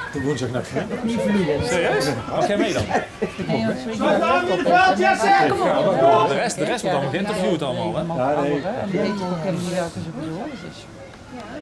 De woensdag naar Serieus? Mag jij mee dan? De rest wordt allemaal geïnterviewd allemaal, hè? Ja, nee. weet ook helemaal niet welke ze bedoelen.